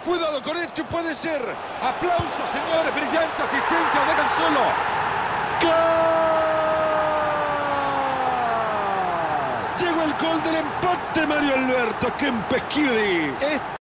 Cuidado con esto, puede ser. Aplausos, señores. Brillante asistencia. Lo dejan solo. ¡Gol! Llegó el gol del empate, Mario Alberto Kempeschieri.